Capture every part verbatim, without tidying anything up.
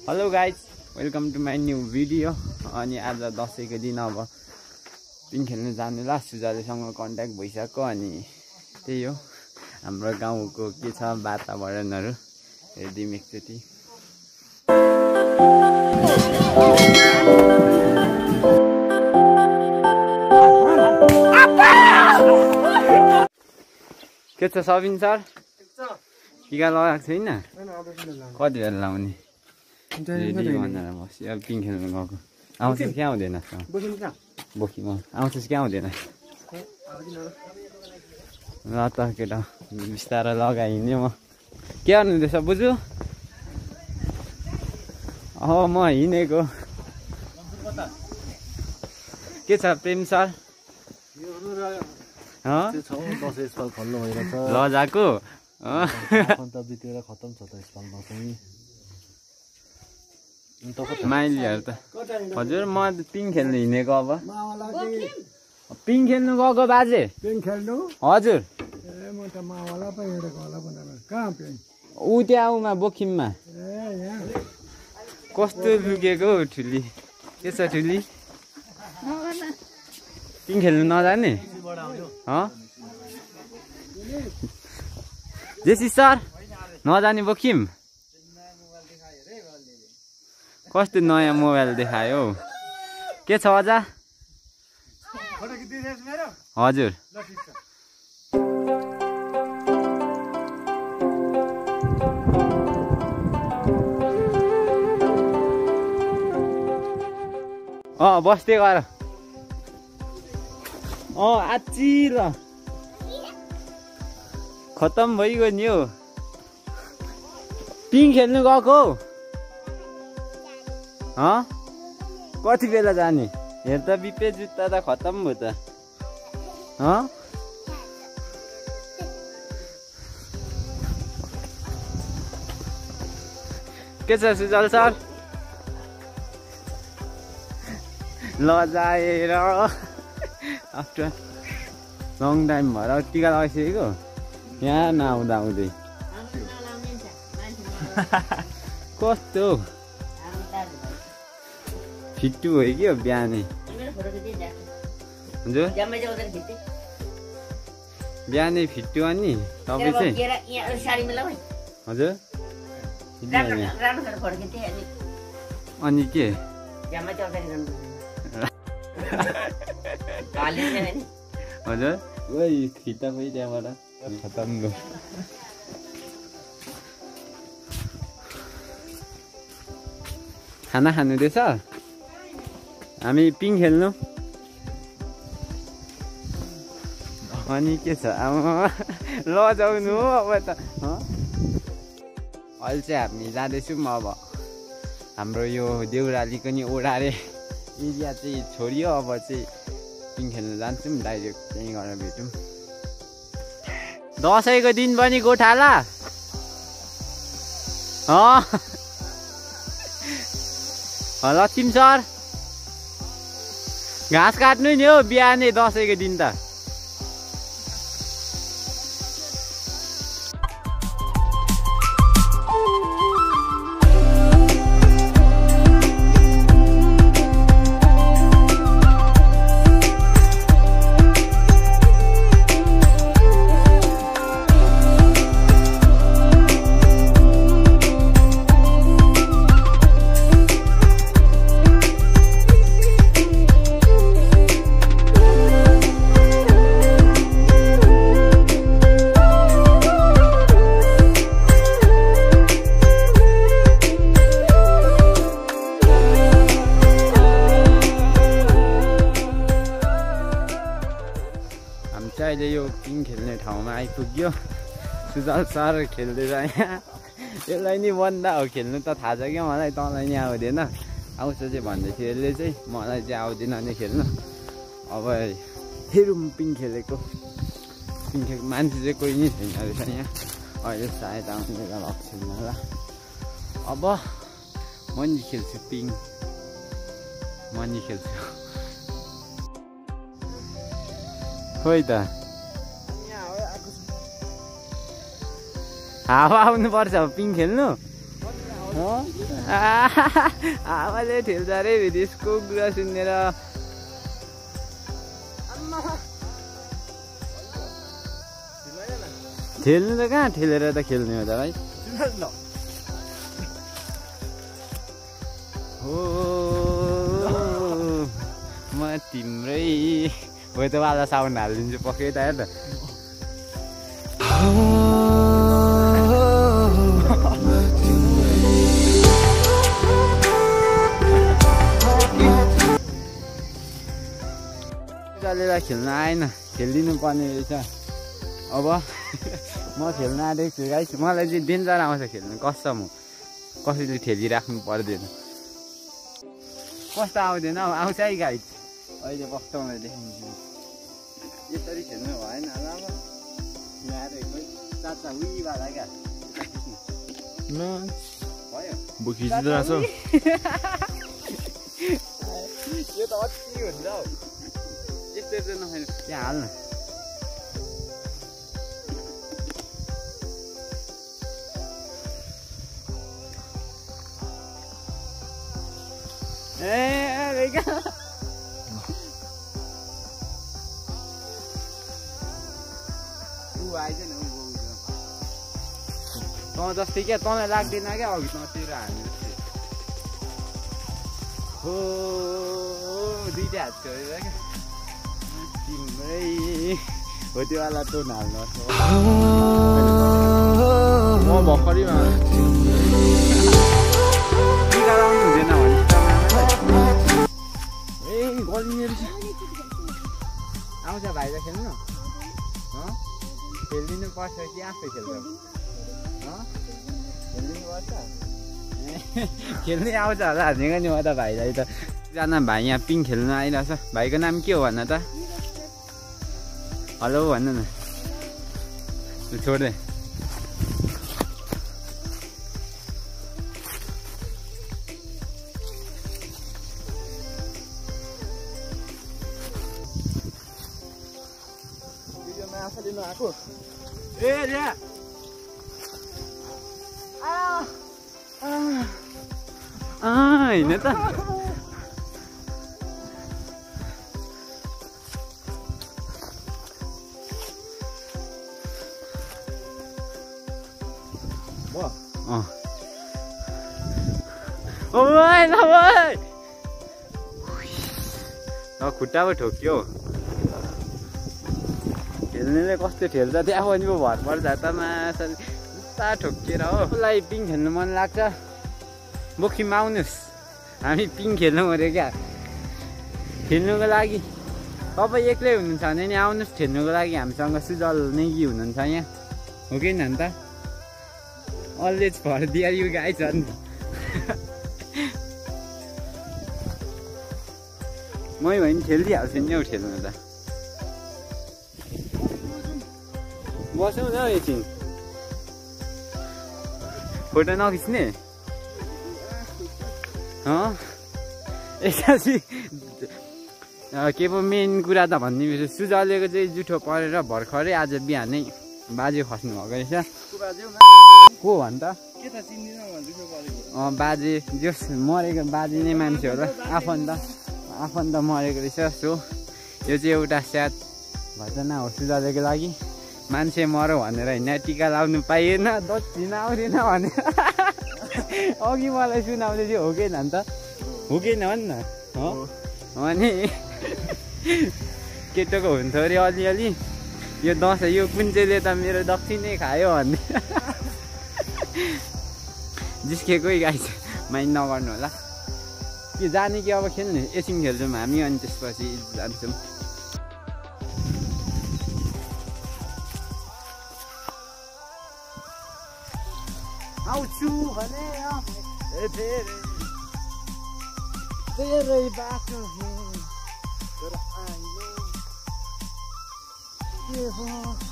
Hello guys, welcome to my new video. अनि आज दसैँको दिन अब पिङ खेल्नु जानु ला सुजालेसँग कन्ट्याक्ट भइसक्यो। अनि त्यही हो हाम्रो गाउँको के छ वातावरणहरू हेरिदिउँ एकचोटि। के छ सबिन सर? टिका लगाएको छैन? कति बेला लाउने? रेडी भनेर बस्यो। अब पिङ खेल्नु गएको। आउँछस् क्या आउँदैन? बोकी म आउँछस् क्या आउँदैन? ल त केटा बिस्तारै लगाइहिँड्यो म। के गर्नुहुँदैछ बुझु? अँ म हिँडेको। के छ प्रेम सर? लजाको खतम छ त यसपालमा पनि माइलीहरू त। हजुर म पिङ खेल्नु हिँडेको। अब पिङ खेल्नु गएको बाजे? पिङ खेल्नु? हजुर। ए म त मावाला पो हिँडेको होला भनेर। कहाँ पिङ? ऊ त्यहाँ उमा बोकिममा। ए यहाँ कस्तो लुकेको ठुली? के छ ठुली? पिङ खेल्नु नजाने? जेसी सर नजाने बोकिम? कस्तो नयाँ मोबाइल देखायो? के छ अझ? हजुर। अँ बस्दै गर। अँ आची ल खतम भइगयो नि हो। पिङ खेल्नु गएको? अँ कति बेला जाने? हेर त बिपे जुत्ता त खतम भयो त। अँ के छ सुजल सर? लजाएर आफ्टर लङ टाइम भएर टिका लगाइसकेको यहाँ नआउँदा आउँदै कस्तो फिट्टु भयो कि बिहानै? हजुर बिहानै फिट्टु अनि तपाईँ चाहिँ? हजुर अनि के हजुर ओइ फिट्टा खोइ त्यहाँबाट खतम गयो। खाना खानुहुँदैछ? हामी पिङ खेल्नु। अनि के छ? लजाउनु हो अब त। अहिले चाहिँ हामी जाँदैछौँ। अब हाम्रो यो देउरालीको नि ओडारे एरिया चाहिँ छोडियो। अब चाहिँ पिङ खेल्नु जान्छौँ डाइरेक्ट, त्यहीँ गएर भेटौँ। दसैँको दिन पनि गोठाला? अँ लक्ष्मी सर घाँस काट्नु नि हो बिहानै दसैँको दिन त। अहिले यो पिङ खेल्ने ठाउँमा आइपुग्यो। सुजल सर खेल्दैछ यहाँ। यसलाई नि बन्दा हो खेल्नु त थाहा छ क्या मलाई। तँलाई नि आउँदैन? आउँछ चाहिँ भन्दै थियो यसले चाहिँ, मलाई चाहिँ आउँदैन नि खेल्नु। अब फेरि पिङ खेलेको पिङ खेलेको मान्छे चाहिँ कोही नै छैन रहेछ यहाँ अहिले। सायद आउने भएको छैन होला। अब म नि खेल्छु पिङ, म नि खेल्छु। खोइ त हावा आउनुपर्छ पिङ खेल्नु। आमाले ठेल्छ अरे विदेशको कुरा सुनेर ठेल्नु त कहाँ ठेलेर त खेल्ने हो त भाइ हो म तिम्रै हो त वाला साउन्ड हालिदिन्छु पक्कै त हेर चलेर खेल्न आएन खेलिदिनु पर्ने रहेछ अब म खेल्न आँटेको छु गाइस मलाई चाहिँ डेन्जर आउँछ खेल्नु कसम हो कसैले ठेलिराख्नु पर्दैन कस्तो आउँदैन अब आउँछ है गाइस अहिले वास्तवमा देखाइदिन्छु यसरी खेल्नु भएन होला अब चाचा उहीवाला क्या भयो खिचिरहेछ यो त अति हुन्छ हौ यस्तो चाहिँ नखानु त्यहाँ हाल्न ए तँ जस्तै क्या तँलाई लाग्दैन क्या अघि तँतिर हाल्नु हो दुइटै हात छोडेर क्या तिम्रै हो त्योवाला टोन हाल्नु म भर्खरैमा टिका लाउनु हुँदैन भने ए गलिने रहेछ आउँछ भाइ त खेल्नु खेलिदिनु पर्छ कि आफै खेल्छ खेलिदिनु पर्छ खेल्नै आउँछ होला हाल्नेको नि म त भाइलाई त एकजना भाइ यहाँ पिङ खेल्नु आइरहेछ भाइको नाम के हो भन्न त हेलो भन्नु न छोड्दै आएको ए ल्या होइन त खुट्टा पो ठोक्यो खेल्नेले कस्तो खेल्छ त्यहाँ पनि पो भर पर्छ त माछा ठोकिएर हो मलाई पिङ खेल्नु मन लाग्छ बोकीमा आउनुहोस् हामी पिङ खेल्नु पऱ्यो क्या खेल्नुको लागि तपाईँ एक्लै हुनुहुन्छ भने नि आउनुहोस् खेल्नुको लागि हामीसँग सुजल नेगी हुनुहुन्छ यहाँ हो कि न त always for there you guys हो नि मै भने खेलिदिइहाल्छु नि हौ खेल्नु त बसौँ न एकछिन फोटो नखिच्ने एकछिन के पो मेन कुरा त भनिदिनु सुजलेको चाहिँ जुठो परेर भर्खरै आज बिहानै बाजे खस्नु भएको रहेछ को भन् त अँ बाजे जस मरेको बाजे नै मान्छे होला आफन्त आफन्त मरेको रहेछ सो यो चाहिँ एउटा स्याड घटना हो सुजलेको लागि मान्छे मरो भनेर होइन टिका लाउनु पाइएन दक्षिण आउँदैन भनेर अघि मलाई सुनाउँदै थियो हो कि न त हो कि न भन् न अनि केटोको हुन्थ्यो अरे अलिअलि यो दसैँ यो कुन चाहिँले त मेरो दक्षिणै खायो भन्ने जिस्केकै गाई माइन्ड नगर्नु होला के जाने कि अब खेल्ने एकछिन खेल्छौँ हामी अनि त्यसपछि जान्छौँ आउँछु भने धेरै बाटो तर आइलो के हो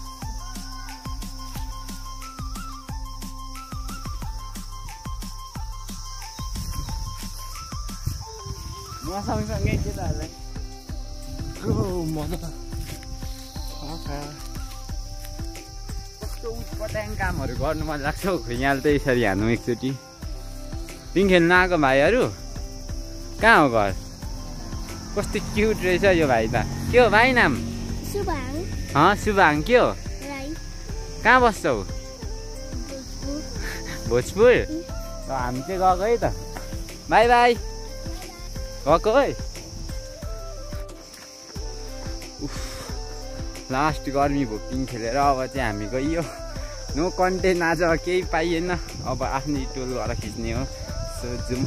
म सँगसँगै केटाहरूलाई मजा कस्तो उटपटाङ कामहरू गर्नु मन लाग्छ हौ खुइयाल त यसरी हान्नु एकचोटि पिङ खेल्न आएको भाइहरू कहाँ हो घर कस्तो क्युट रहेछ यो भाइ त के हो भाइ नाम सुभाङ अँ सुभाङ के हो राई कहाँ बस्छौ भोजपुर हामी चाहिँ गएको है त बाई बाई गएको है लास्ट गर्मी भयो पिङ खेलेर अब चाहिँ हामी गइयो नो कन्टेन्ट आज केही पाइएन अब आफ्नै टोल गएर खिच्ने हो सो जाउँ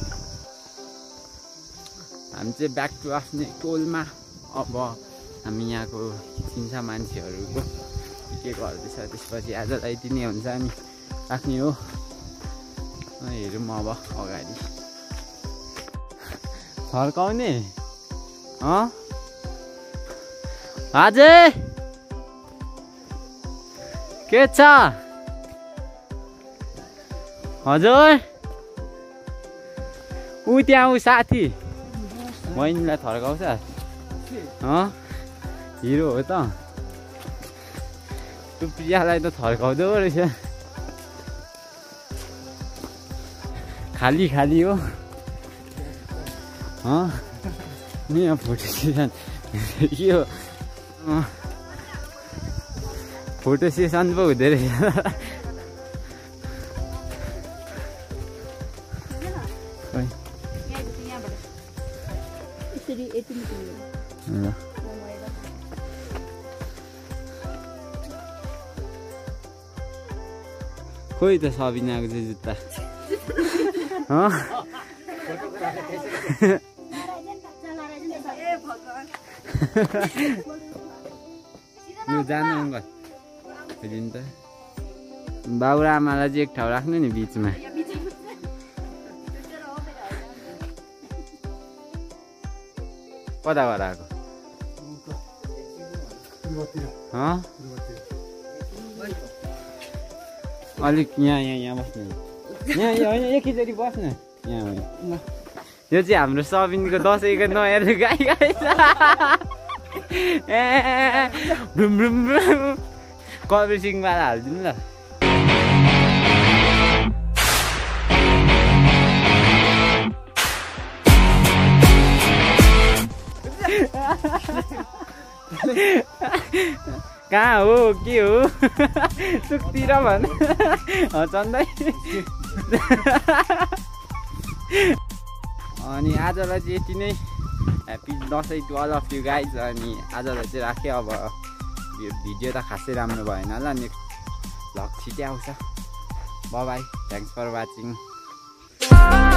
हामी चाहिँ ब्याक टु आफ्नै टोलमा अब हामी यहाँको खिचिन्छ मान्छेहरूको के गर्दैछ त्यसपछि आजलाई यति नै हुन्छ अनि राख्ने हो हेरौँ अब अगाडि फर्काउने अँ अझै के छ हजुर ऊ त्यहाँ ऊ साथी बहिनीलाई थर्काउँछ अँ हिरो हो त त्यो प्रियालाई त थर्काउँदो रहेछ खाली खाली हो अँ नि यहाँ फोटो सेसन के हो फोटो सेसन पो हुँदो रहेछ खोइ त सबिनाको चाहिँ जुत्ता यो जानु अङ्कल फेरि त बाउ र आमालाई चाहिँ एक ठाउँ राख्नु नि बिचमा कता गएर आएको अलिक यहाँ यहाँ यहाँ बस्नु यहाँ होइन एकैचोटि बस्नु यहाँ होइन यो चाहिँ हाम्रो सबिनको दसैँको नयाँ गाई गाई छ ए भ्रुम भ्रुम भ्रुम कभर सिङबाट हालिदिनु ल कहाँ हो के हो सुकतिर भन चन्दै अनि आजलाई चाहिँ यति नै happy Dashain to all of you guys अनि आजलाई चाहिँ राखेँ अब यो भिडियो त खासै राम्रो भएन ल नेक्स्ट भ्लग छिटै आउँछ bye bye thanks for watching